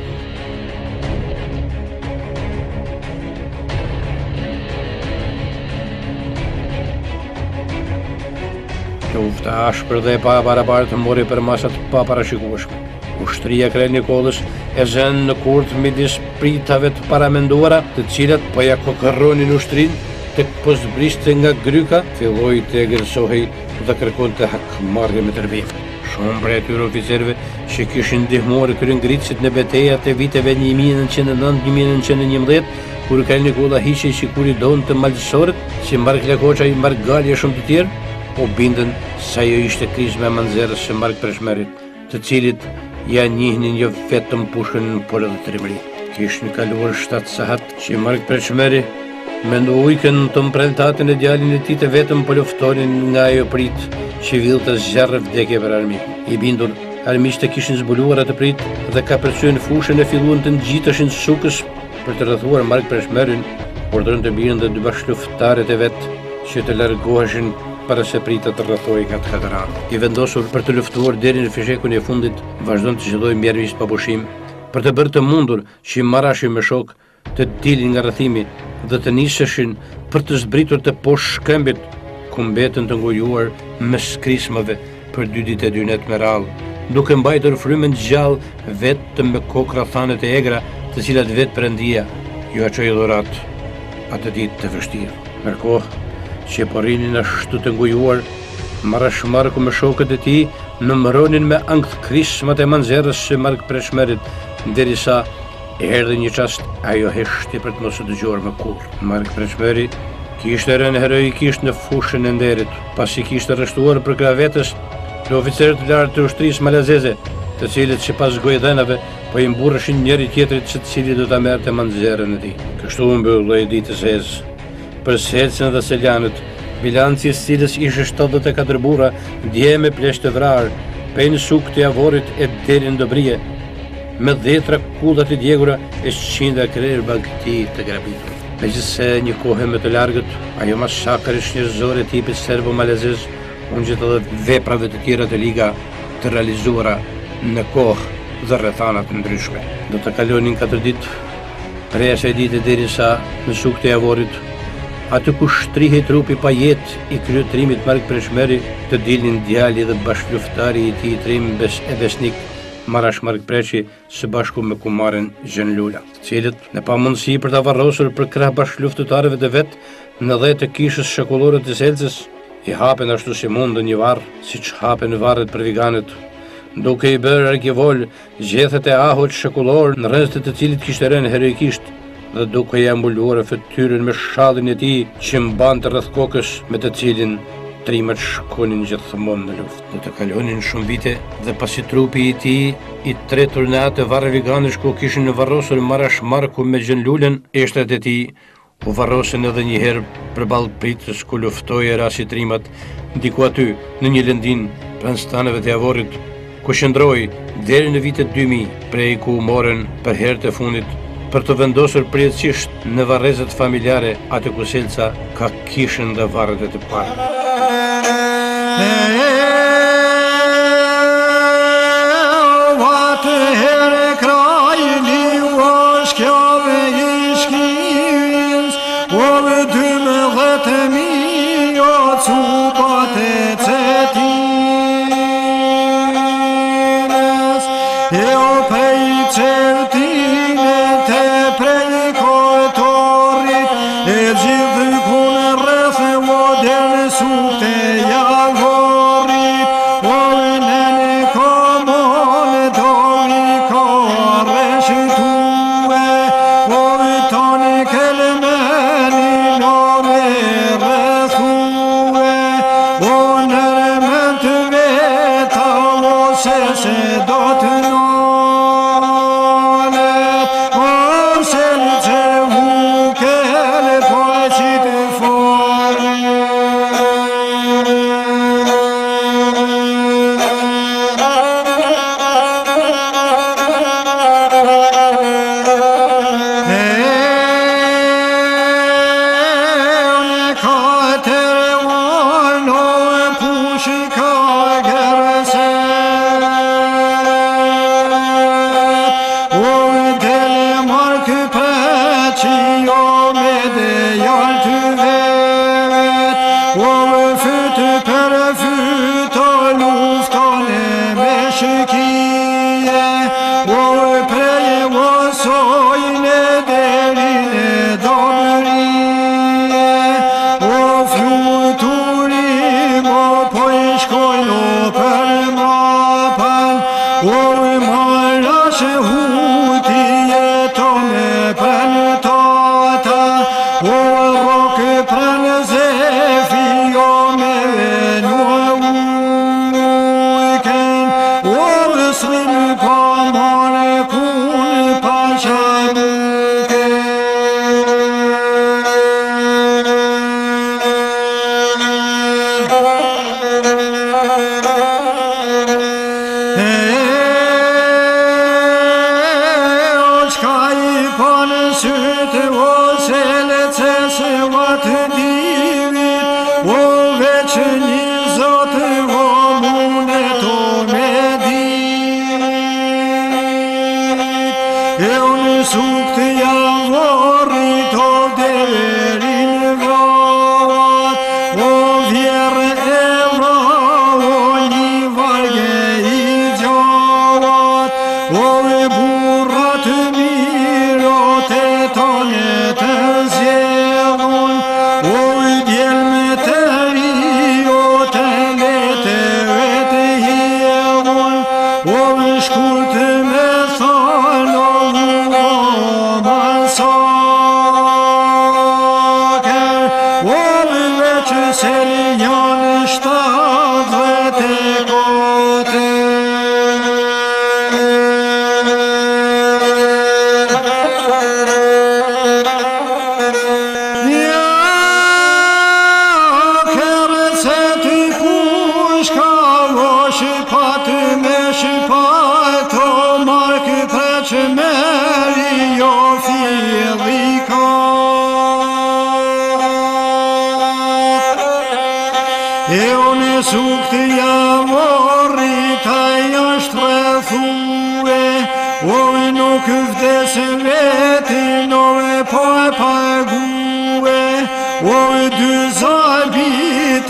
Lufta ashpër dhe e pa barabartë mori për masat pa parashikueshme. Ushtria e Krejt Nikollës e zënë në kurt midis pritave të paramenduara, të cilat po ja kokërronin ushtrinë, tek po zbriste nga gryka, filloi të egërsohej dhe kërkonte hakmarrje me tërvim. Shumë prej atyre oficerëve që kishin ndihmuar kryengritësit në betejat e viteve një mijë e nëntëqind e nëntë një mijë e nëntëqind e njëmbëdhjetë, kur Krejt Nikolla hiqej sikuri donte malësorët, si Mark Lekoça i Mark Gali e shumë të tjerë, u bindën se ajo ishte krizma e Manzerës së Mark Preshmerit, të cilit ja njihnin jo vetëm pushkën, por edhe trimërinë. Kishin kaluar shtatë sahat që Mark Preshmeri mendojën të Preltatën e djalin e tij të vetëm po luftonin nga ajo prit që villte zjarre vdekje për armikun. I bindur, armiqtë kishin zbuluar atë prit dhe ka përcyen fushën e filluan të ngjiteshin shukës për të rrethuar Mark Preshmerin, urdhërën të birën dhe dy bashkëluftarët e vet që të largoheshin para se prita të rrethojë nga të katër anët. I vendosur për të luftuar deri në fishekun e fundit, vazhdon të qëllojë mjermisht pa pushim, për të bërë të mundur që Marashi me shok të dilin nga rrethimi dhe të niseshin për të zbritur të poshtë shkëmbit, ku mbetën të ngojuar me skrismave për dy ditë e dy net me radhë, duke mbajtur frymën gjallë vetëm me kokra thanet e egra, të cilat vetë Perëndia ju aqoi dhurat atë ditë të vështirë. Ndërkohë që po rinin ashtu të ngojuar, Marash Marku me shokët e tij numëronin me ankth krismat e Manzerës së Mark Preshmerit, derisa erdhi një çast ajo heshti për të mos u dëgjuar më kurrë. Mark Preshmeri kishte rënë heroikisht në fushën e nderit, pasi kishte arrestuar për kravetës të oficerët të lartë të ushtrisë malazeze, të cilët sipas gojdhenave po i mburreshin njëri tjetrit se cili do ta merrte Manzerën e tij. Kështu u mbyllë ditë e zezë për Selcën dhe Seljanët, bilanci i cilës ishte shtatëdhjetë e katër burra, dje me pleshë të vrarë, prej në shuk të Javorit e deri në Dobrie, me dhjetra kulla të djegura e qindra krerë bagti të grabitur. Megjithse një kohë më të largët, ajo masakër njerëzore tipit serbo-malazez unë gjithë edhe veprave të tjera të liga të realizuara në kohë dhe rrethana të ndryshme. Do të kalonin katër ditë, prej asaj dite derisa në shuk të Javorit, aty ku shtrihej trupi pa jetë i kryetrimit Mark Preshmeri, të dilnin djali dhe bashkëluftari i tij Trim Bes e Besnik Marash Mark Preçi së bashku me kumaren Gjen Lula, të cilët në pamundësi për ta varrosur për krah bashkëluftëtarëve të vet në dhjet të kishës shekullore të Selcës, i hapen ashtu si mundën një varr, siç hapen varret për viganet, duke i bërë arkivol gjethet e ahut shekullor në rrezet të cilit kishte rënë heroikisht dhe duke i ambuluar fytyrën me shallin e tij që mbante rreth kokës me të cilin trimat shkonin gjithmonë në luftë. Do të kalonin shumë vite dhe pasi trupi i tij i tretur në atë varr viganesh ku kishin varrosur Marash Marku me Gjen Lulën, eshtrat e tij u varrosën edhe një herë përballë pritës ku luftoi rasti trimat diku aty në një lëndin pranë staneve të Javorit, ku qëndroi deri në vitet dy mijë, prej ku u morën për herë të fundit për të vendosur përjetësisht në varrezat familjare atë ku Selca ka kishën dhe varret e të parë. Vate herë krajni was kjave i shkins, ove dymdhet mi o cupat e cetines, e o pej certine te prej kojtorit, e gjithë kun rreth o derne sukte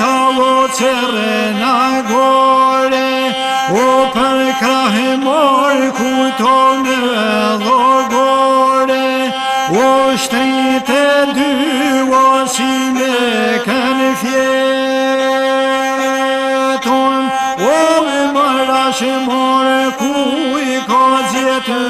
Serena gore, o per krahe mor shtrite dy osime kanë fjeton, o me mëra shemore ku i ka zjetë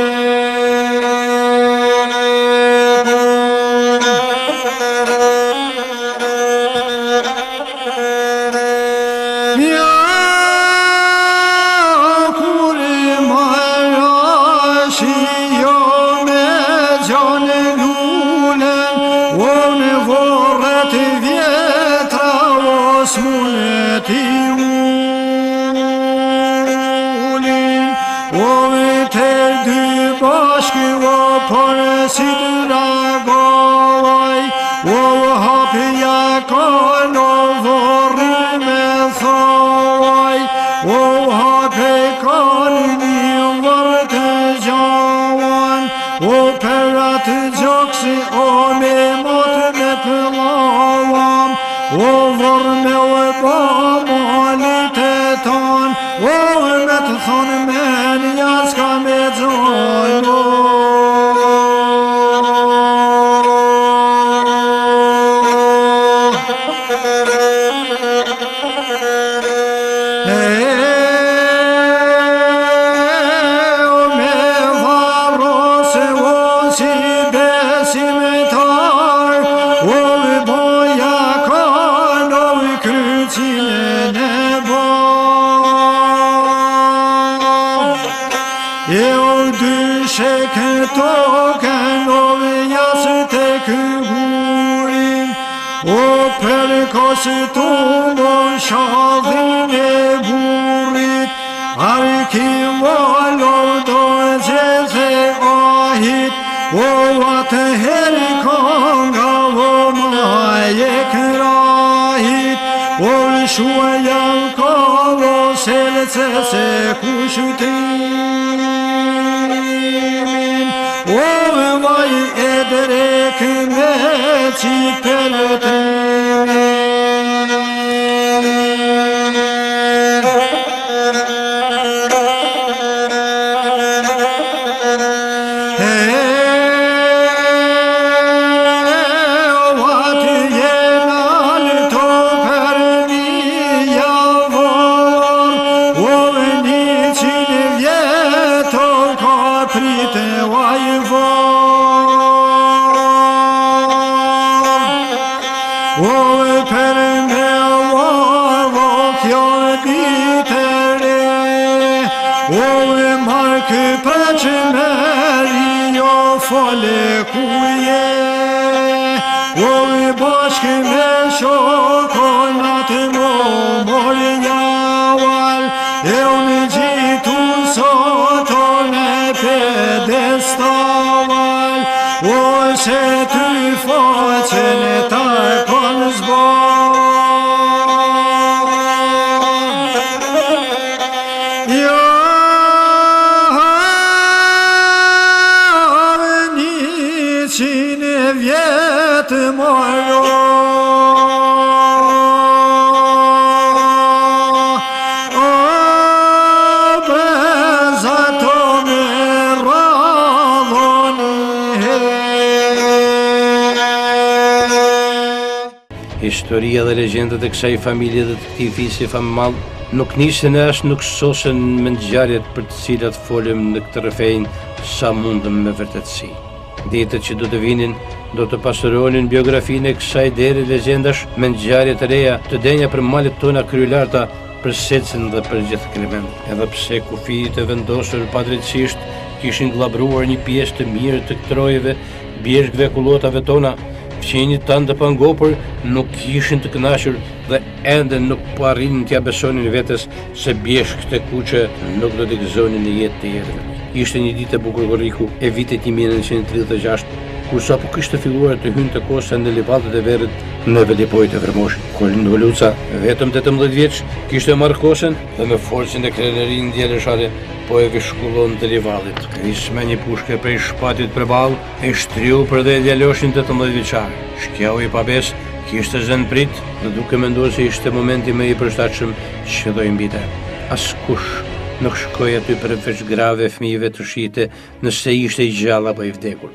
Historia dhe legjendat e kësaj familje dhe të këtij fisi famall nuk nisën e as nuk sosen me ngjarjet për të cilat folëm në këtë rrëfejn sa mundëm me vërtetësi. Ditët që do të vinin do të pasuronin biografinë e kësaj deri legjendash me ngjarje të reja të denja për malet tona kryelarta, për Secën dhe për gjithë Klement. Edhe pse kufijtë e vendosur padrejtisht kishin glabruar një pjesë të mirë të trojeve, bjeshkëve kullotave tona, fqenjit tanë të pangopër nuk ishin të kënaqur dhe ende nuk po arrinin t'ja besonin vetes se bjeshkët e kuqe nuk do t'i gëzonin në jetë të jetëve. Ishte një ditë e bukur korriku e vitit një mijë e nëntëqind e tridhjetë e gjashtë, kur sapo kishte filluar të hynte kosa në livallet e verrit në velipojtë e Vërmoshit. Kolind Voluca, vetëm tetëmbëdhjetë vjeç, kishte marrë kosën dhe me forcën e krenerisë ndjelëshare po e vishkullon të livallit. Kris me një pushke prej shpatit përballë e shtriu për dhe djaloshin tetëmbëdhjetë vjeçar. Shkjau i pabes kishte zënë prit dhe duke menduar se ishte momenti më i përshtatshëm që do i mbite. Askush nuk shkoi aty përveç grave fëmijëve të shite nëse ishte i gjallë apo i vdekur.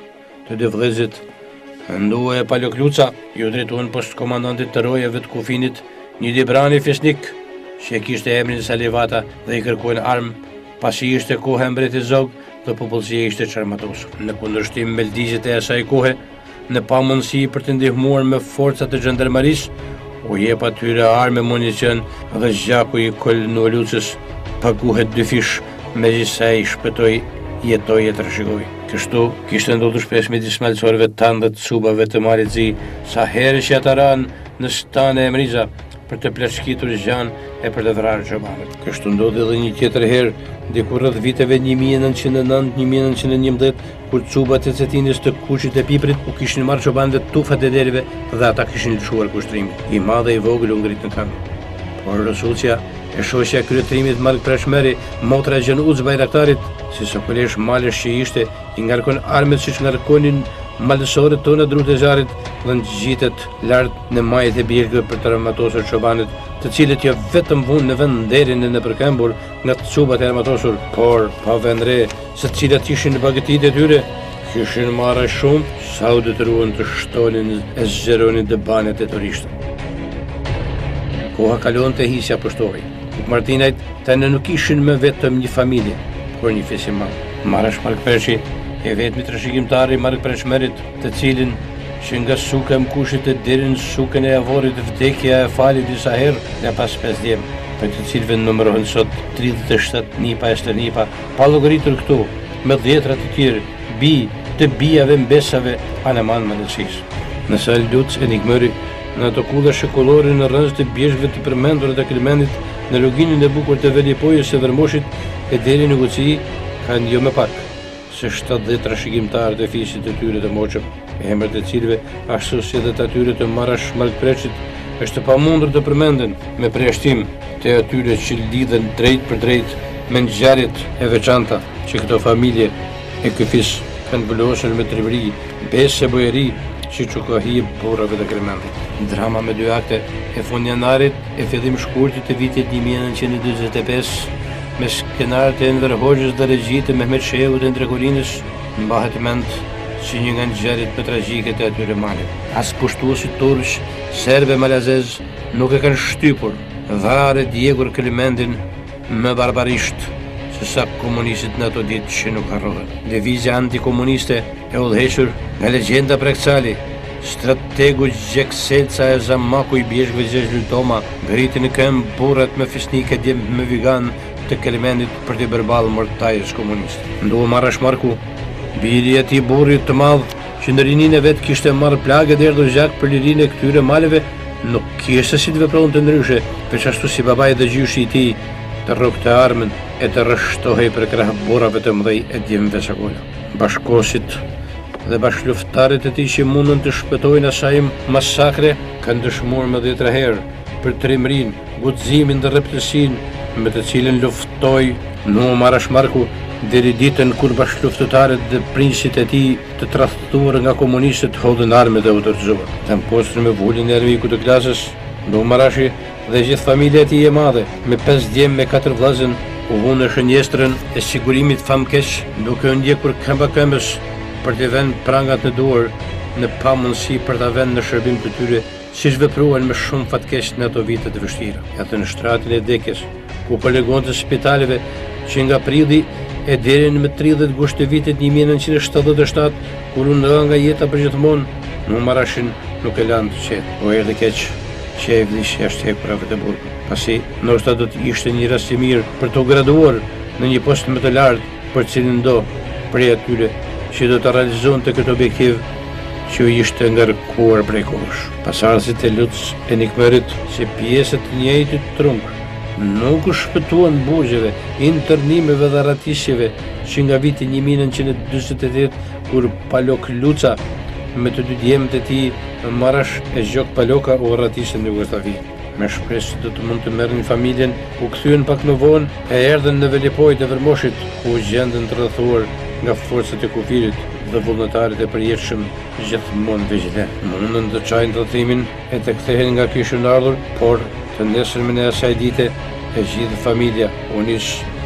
të dy vëllezërit. Ndua e Palokluca, ju drejtuan poshtë komandantit të rojave të kufinit, një librani fisnik, që kishte emrin Salivata dhe i kërkuan armë, pasi ishte koha e mbretit Zog dhe popullsia ishte çarmatosur. Në kundërshtim me ligjet e asaj kohe, në pamundësi për të ndihmuar me forcat e zhandarmarisë, u jep atyre armë, municion dhe zgjaku i Kolnuolucës paguhet dy fish, megjithëse ai shpëtoi, jetoi e trashëgoi. Kështu kishte ndodhur shpesh midis malësorëve tanë dhe të subave të Marit Zi, sa herë që ata ranë në stane e Mriza për të plashkitur gjan e për të vrarë çobanët. Kështu ndodhi edhe një tjetër herë, diku rreth viteve një mijë e nëntëqind e nëntë një mijë e nëntëqind e njëmbëdhjetë, kur cubat e Cetinës të Kuqit e Piprit u kishin marrë çobanëve tufat e dereve dhe ata kishin lëshuar kushtrimin. I madh e i vogël u ngrit në këmbë. Por Rosucia, e shoqja e kryetrimit Mark Prashmeri, motra e Gjenuc Bajraktarit, si sokolesh malësh që ishte, i ngarkon armët siç ngarkonin malësorët tonë drut e zjarrit dhe ngjitet lart në majt e bjegëve për të armatosur çobanët, të cilët jo vetëm vunë në vend nderin e në përkëmbur nga të cubat e armatosur, por pa vendre se të cilat ishin në bagëtit e tyre, kishin marrë shumë sa u detyruan të shtonin e zgjeronin dëbanet e turistëve. Koha kalon të hisja poshtoi. Martinajt tani nuk ishin më vetëm një familje, por një fis i madh. Marash Markpreshi, e vetmi trashëgimtari i Markpreshmerit, të cilin që nga suka e Mkushit e deri në sukën e Javorit vdekja e fali disa herë nga pas pesë djem, për të cilëve numërohen sot tridhjetë e shtatë nipa e stërnipa, pa llogaritur këtu, me dhjetra të tjerë, bi të bijave mbesave Anaman Manësis. Në Sal Luc Enigmëri, në ato kulla shekullore në rrënjë të bjeshkëve të përmendur të Kelmendit, në loginin e bukur të Velipojës së Vërmoshit e deri në Guci, kanë jo më pak se shtatëdhjetë trashëgimtarë të fisit të tyre të moqëm, emrat e cilëve ashtu si edhe të atyre të Marash Markpreshit, është pamundur të përmenden me përjashtim të atyre që lidhen drejt për drejt me ngjarjet e veçanta që këto familje e ky fis kanë bulosur me tribëri, besë e bojeri, që që ka hi burrave të Kelmendit. Drama me dy akte e fund janarit e fillim shkurtit të vitit një mijë e nëntëqind e dyzet e pesë me skenarët e Enver Hoxhës dhe regjit e Mehmet Shehut e Ndrekorinës, mbahet mend që një nga ngjarjet më tragjike të atyre male. As pushtuesit turq, serbe malazez nuk e kanë shtypur vrarë djegur Kelmendin më barbarisht se sa komunistët në ato ditë që nuk harrohen. Lëvizja antikomuniste e udhëhequr nga legjenda Preksali, strategu Gjekselca e Zamaku i bjeshkëve Gjergj Toma, ngriti në këmbë burrat me fisnike djem me vigan të Kelmendit për të përballë mortajës komuniste. Ndua Marash Marku, biri e tij burrit të madh, që në rinin e vet kishte marrë plagë dhe erdhur gjak për lirinë e këtyre maleve, nuk kishte si të vepronte ndryshe, veç ashtu si babai dhe gjyshi i tij të rrokte armën e të rrështohej për krah burrave të mëdhej e djemve sakolla. Bashkosit dhe bashkëluftëtarët e tij që mundën të shpëtojnë asaj masakre kanë dëshmuar më dhjetra herë për trimrin, guximin dhe rreptësinë me të cilën luftoi Nuh Marash Marku deri ditën kur bashkëluftëtarët dhe prinsit e tij të tradhtuar nga komunistët hodhën armët dhe u dorëzuan. Tamposur me vulin e armikut të klasës, Nuh Marashi dhe gjithë familja e tij e madhe, me pesë djem me katër vëllezër, u vunë në shënjestrën e sigurimit famkeq, duke u ndjekur këmba këmbës për të vënë prangat në duar në pamundësi për ta vënë në shërbim të tyre, siç vepruan me shumë fatkeq në ato vite të vështira. Atë në shtratin e vdekjes, ku kolegonë të spitaleve që nga prilli e deri në tridhjetë gusht të vitit një mijë e nëntëqind e shtatëdhjetë e shtatë, kur u ndra nga jeta përgjithmonë, Nuh Marashin nuk e lanë të qetë. O erdhi keq që e vlish jashtë hekurave të burgut, pasi ndoshta do të ishte një rast i mirë për të graduar në një post më të lartë për cilin do prej atyre që do të realizonte këtë objektiv që u ishte ngarkuar prej kohësh. Pasardhësit e Luc Enigmërit, si pjesë të njëjtit trunk, nuk u shpëtuan burgjeve, internimeve dhe ratisjeve që nga viti një mijë e nëntëqind e dyzet e tetë kur Palokluca me të dy djemët e tij Marash e Gjok Paloka u rratisën në Jugosllavi. Me shpresë se do të mund të merrnin familjen, u kthyen pak më vonë e erdhën në Velipojë të Vërmoshit, ku u gjendën të rrethuar nga forcat e kufirit dhe vullnetarët e përjetshëm gjithmonë vigjilant. Mundën të çajnë rrethimin e të kthehen nga kishën ardhur, por të nesërmen e asaj dite e gjithë familja u nis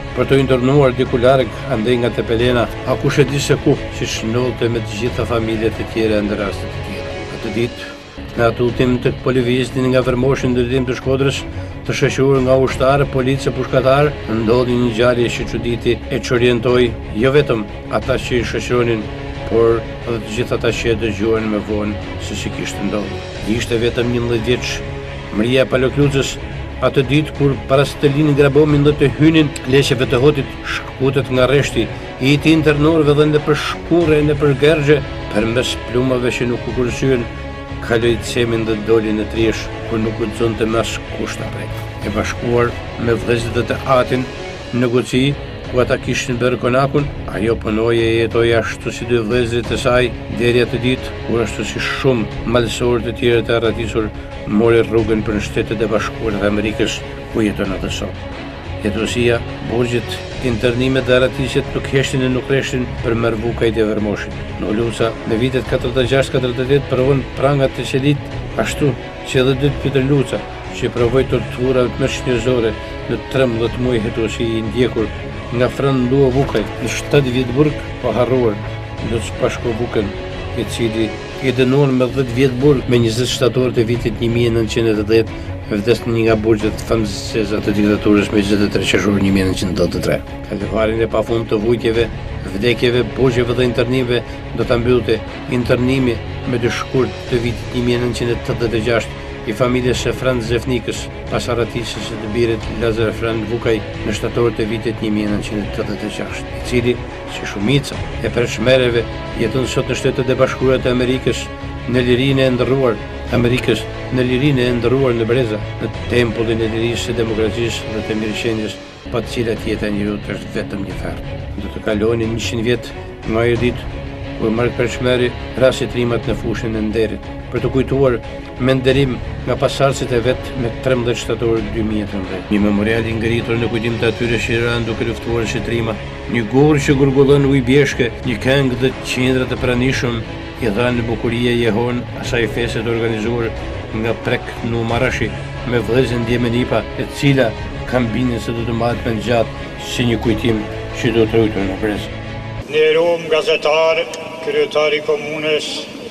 për të internuar diku larg andej nga Tepelena, a kush e di se ku, që shëndolte me të gjitha familjet e tjera në raste të tjera. Atë ditë, në atë udhtim të polivistin nga Vërmoshi në drejtim të Shkodrës, të shoqëruar nga ushtarë, policë, pushkatar, ndodhi një ngjarje që çuditi e çorientoi jo vetëm ata që i shoqëronin, por edhe të gjithë ata që e dëgjuan më vonë se si kishte ndodhur. Ishte vetëm njëmbëdhjetë vjeç Maria Paloklucës, atë ditë kur para se të linin grabomin dhe të hynin leqeve të hotit, shkutet nga rreshti, i ti internorëve dhe në për shkure e në për gergje, përmes plumave që nuk u kursyen, kaloi Cemin dhe doli në Triesh, kur nuk u zonte mas kushta prej. E bashkuar me vëllezërit e të Atin në Goci, ku ata kishin bërë konakun, ajo punoi e jetoi ashtu si dy vëllezërit e saj, deri atë ditë kur ashtu si shumë malësorë të tjerë të arratisur mori rrugën për në Shtetet e Bashkuara të Amerikës, ku jeton atë sot. Jetësia, burgjet, internimet dhe arratisjet nuk heshtin e nuk reshtin për Mërvukajt e Vërmoshit. Në Luca, në vitet katërdhjetë e gjashtë katërdhjetë e tetë provon prangat të qelit, ashtu që edhe dytë Pyetër Luca, që provoi tortura mëshnjëzore në trembëdhjetë muaj hetësi i ndjekur nga Fran Duo Vukaj në shtatë vjet burg, pa harruar Luc Pashko Vukën, i cili i dënuar me dhjetë vjet burg me njëzet shtator të vitit një mijë e nëntëqind e dhjetë, vdes në një nga burgjet famëse të diktaturës me njëzet e tre qershor një mijë e nëntëqind e dhjetë e tre. Kalvarin e pafund të vujtjeve, vdekjeve, burgjeve dhe internimeve do ta mbyllte internimi me dy shkurt të vitit një mijë e nëntëqind e tetëdhjetë e gjashtë i familjes së Franz Zefnikës, pas arratisjes së të birit Lazar Fran Vukaj në shtator të vitit një mijë e nëntëqind e tetëdhjetë e gjashtë, i cili, si shumica e përshmereve, jeton sot në Shtetet e Bashkuara të Amerikës, në lirinë e ndërruar Amerikës, në lirinë e ndërruar në Breza, në tempullin e lirisë së demokracisë dhe të mirëqenies, pa të cilat jeta e njerëzit është vetëm një ferë. Do të kalonin njëqind vjet nga ajo ditë kur Mark Pershmeri rasi trimat në fushën e Nderit, për të kujtuar me nderim nga pasardhësit e vet me trembëdhjetë shtator dy mijë e trembëdhjetë. Një memorial i ngritur në kujtim të atyre që ranë duke luftuar shtrima, një gurë që gurgullon ujë bjeshke, një këngë dhe qindra të pranishëm i dhanë në bukurie jehon asaj fese të organizuar nga Prek në Marashi me vëllezën Djemenipa, e cila kam bindjen se do të mbahet me gjatë si një kujtim që do të ruajtur në Brezë. Në Rom gazetar, kryetari komunës,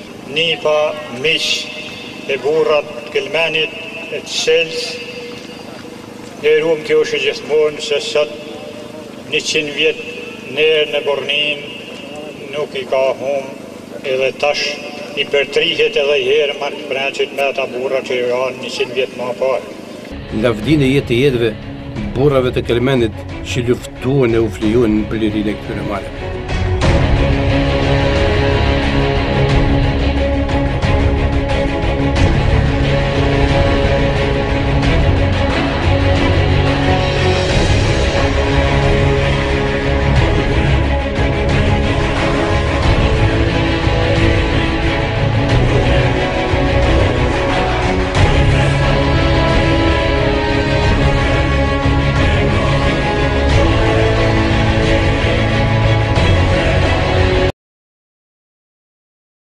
Nipa, miq e burrat, Kelmenit, e të Sels. Në Rom kjo është gjithmonë se sot njëqind vjet nërë në Bornin nuk i ka hum, edhe tash i përtrihet edhe herë Mark Prenqit me ata burra që janë njëqind vjet më parë. Lavdinë e jetë e jetëve, burrave të Kelmenit që luftuan e u flijuan për lirinë e këtyre maleve.